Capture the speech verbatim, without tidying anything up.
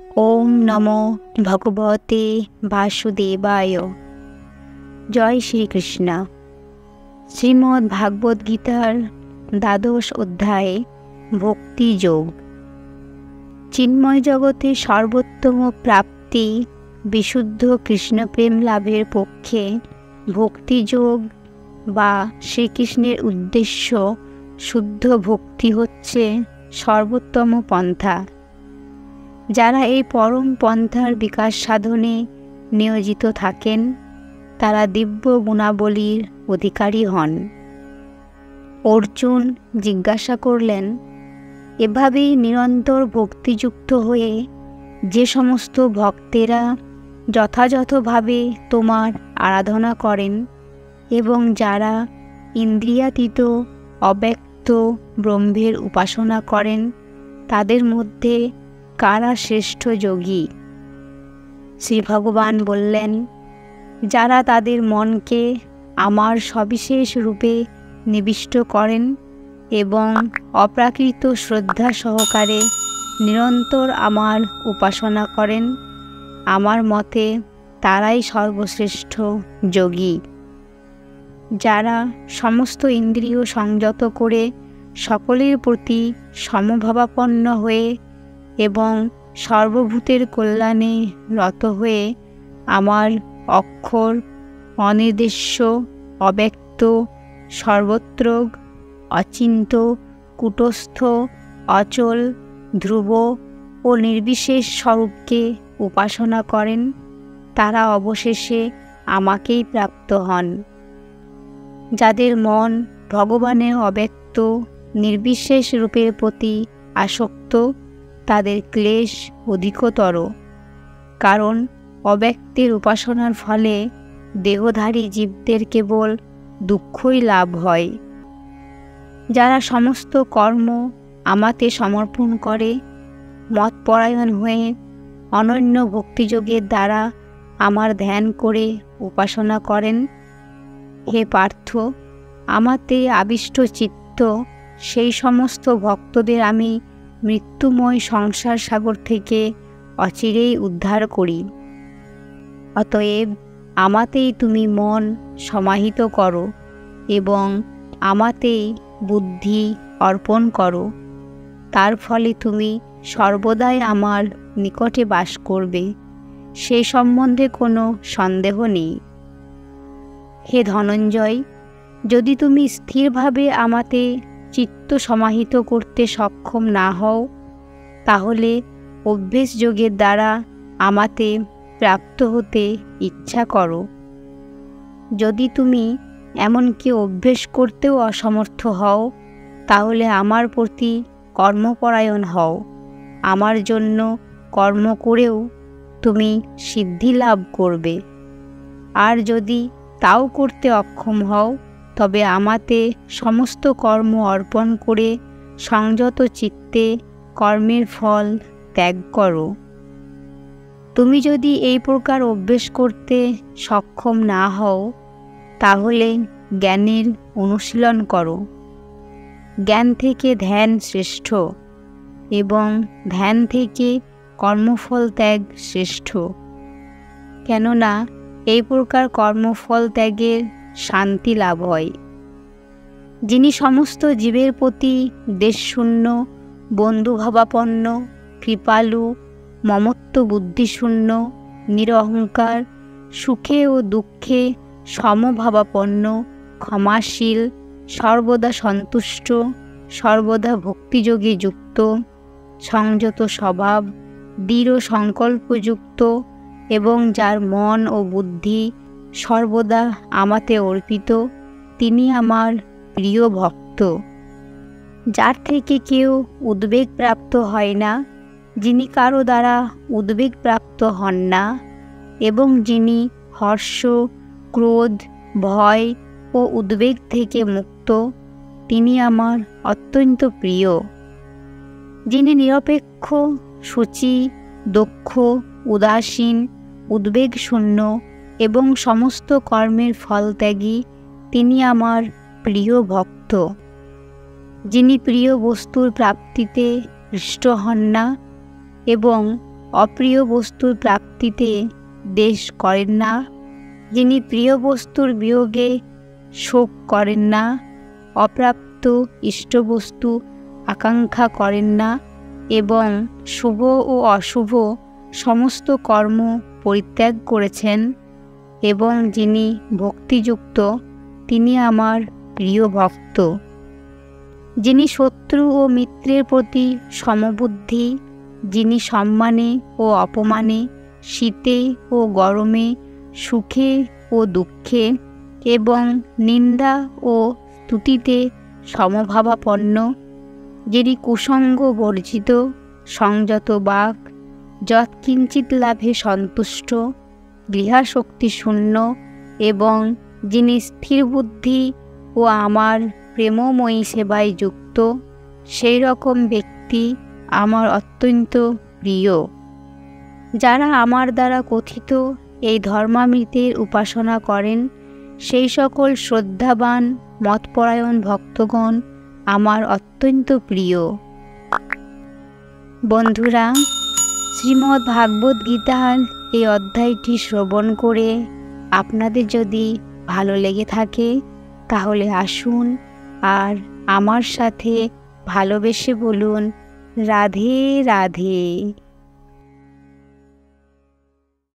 ওম নমো ভগবতে বাসুদেবায়। জয় শ্রীকৃষ্ণ। শ্রীমদ্ ভাগবত গীতার দ্বাদশ অধ্যায়ে ভক্তিযোগ। চিন্ময় জগতে সর্বোত্তম প্রাপ্তি বিশুদ্ধ কৃষ্ণপ্রেম লাভের পক্ষে ভক্তিযোগ বা শ্রীকৃষ্ণের উদ্দেশ্য শুদ্ধ ভক্তি হচ্ছে সর্বোত্তম পন্থা। যারা এই পরম পন্থার বিকাশ সাধনে নিয়োজিত থাকেন তারা দিব্য গুণাবলীর অধিকারী হন। অর্জুন জিজ্ঞাসা করলেন, এভাবেই নিরন্তর ভক্তিযুক্ত হয়ে যে সমস্ত ভক্তেরা যথাযথভাবে তোমার আরাধনা করেন এবং যারা ইন্দ্রিয়াতীত অব্যক্ত ব্রহ্মের উপাসনা করেন তাদের মধ্যে কারা শ্রেষ্ঠ যোগী? শ্রী ভগবান বললেন, যারা তাদের মনকে আমার সবিশেষ রূপে নিবিষ্ট করেন এবং অপ্রাকৃত শ্রদ্ধা সহকারে নিরন্তর আমার উপাসনা করেন, আমার মতে তারাই সর্বশ্রেষ্ঠ যোগী। যারা সমস্ত ইন্দ্রিয় সংযত করে সকলের প্রতি সমভাবাপন্ন হয়ে এবং সর্বভূতের কল্যাণে রত হয়ে আমার অক্ষর, অনির্দেশ্য, অব্যক্ত, সর্বত্র, অচিন্ত, কূটস্থ, অচল, ধ্রুব ও নির্বিশেষ স্বরূপকে উপাসনা করেন, তারা অবশেষে আমাকেই প্রাপ্ত হন। যাদের মন ভগবানের অব্যক্ত নির্বিশেষ রূপের প্রতি আসক্ত তাদের ক্লেশ অধিকতর, কারণ অব্যক্তের উপাসনার ফলে দেহধারী জীবদের কেবল দুঃখই লাভ হয়। যারা সমস্ত কর্ম আমাতে সমর্পণ করে মতপরায়ণ হয়ে অনন্য ভক্তিযোগের দ্বারা আমার ধ্যান করে উপাসনা করেন, হে পার্থ, আমাতে আবিষ্ট চিত্ত সেই সমস্ত ভক্তদের আমি মৃত্যুময় সংসার সাগর থেকে অচিরেই উদ্ধার করি। অতএব আমাতেই তুমি মন সমাহিত করো এবং আমাতেই বুদ্ধি অর্পণ করো। তার ফলে তুমি সর্বদাই আমার নিকটে বাস করবে, সে সম্বন্ধে কোনো সন্দেহ নেই। হে ধনঞ্জয়, যদি তুমি স্থিরভাবে আমাতে চিত্ত সমাহিত করতে সক্ষম না হও, তাহলে অভ্যেস যোগের দ্বারা আমাতে প্রাপ্ত হতে ইচ্ছা করো। যদি তুমি এমনকি অভ্যেস করতেও অসমর্থ হও, তাহলে আমার প্রতি কর্মপরায়ণ হও। আমার জন্য কর্ম করেও তুমি সিদ্ধি লাভ করবে। আর যদি তাও করতে অক্ষম হও, তবে আমাতে সমস্ত কর্ম অর্পণ করে সংযত চিত্তে কর্মের ফল ত্যাগ করো। তুমি যদি এই প্রকার অভ্যেস করতে সক্ষম না হও, তাহলে জ্ঞানের অনুশীলন করো। জ্ঞান থেকে ধ্যান শ্রেষ্ঠ এবং ধ্যান থেকে কর্মফল ত্যাগ শ্রেষ্ঠ, কেননা এই প্রকার কর্মফল ত্যাগের শান্তি লাভ হয়। যিনি সমস্ত জীবের প্রতি দেশশূন্য, বন্ধুভাবাপন্ন, কৃপালু, মমত্ব বুদ্ধিশূন্য, নিরহংকার, সুখে ও দুঃখে সমভাবাপন্ন, ক্ষমাশীল, সর্বদা সন্তুষ্ট, সর্বদা ভক্তিযোগে যুক্ত, সংযত স্বভাব, দৃঢ় সংকল্পযুক্ত এবং যার মন ও বুদ্ধি সর্বদা আমাতে অর্পিত, তিনি আমার প্রিয় ভক্ত। যার থেকে কেউ উদ্বেগ প্রাপ্ত হয় না, যিনি কারো দ্বারা উদ্বেগ প্রাপ্ত হন না এবং যিনি হর্ষ, ক্রোধ, ভয় ও উদ্বেগ থেকে মুক্ত, তিনি আমার অত্যন্ত প্রিয়। যিনি নিরপেক্ষ, শুচি, দক্ষ, উদাসীন, উদ্বেগশূন্য এবং সমস্ত কর্মের ফলত্যাগী, তিনি আমার প্রিয় ভক্ত। যিনি প্রিয় বস্তুর প্রাপ্তিতে হৃষ্ট হন না এবং অপ্রিয় বস্তুর প্রাপ্তিতে দেশ করেন না, যিনি প্রিয় বস্তুর বিয়োগে শোক করেন না, অপ্রাপ্ত ইষ্টবস্তু আকাঙ্ক্ষা করেন না এবং শুভ ও অশুভ সমস্ত কর্ম পরিত্যাগ করেছেন, এবং যিনি ভক্তিযুক্ত তিনি আমার প্রিয় ভক্ত। যিনি শত্রু ও মিত্রের প্রতি সমবুদ্ধি, যিনি সম্মানে ও অপমানে, শীতে ও গরমে, সুখে ও দুঃখে এবং নিন্দা ও স্তুতিতে সমভাবাপন্ন, যিনি কুসঙ্গ বর্জিত, সংযত বাক, যৎকিঞ্চিৎ লাভে সন্তুষ্ট, গৃহাশক্তি শূন্য এবং যিনি স্থির বুদ্ধি ও আমার প্রেমময়ী সেবায় যুক্ত, সেই রকম ব্যক্তি আমার অত্যন্ত প্রিয়। যারা আমার দ্বারা কথিত এই ধর্মামৃতের উপাসনা করেন, সেই সকল শ্রদ্ধাবান মতপরায়ণ ভক্তগণ আমার অত্যন্ত প্রিয়। বন্ধুরা, শ্রীমদ্ ভাগবত গীতার এই অধ্যায়টি শ্রবণ করে আপনাদের যদি ভালো লেগে থাকে তাহলে আসুন আর আমার সাথে ভালোবেসে বলুন রাধে রাধে।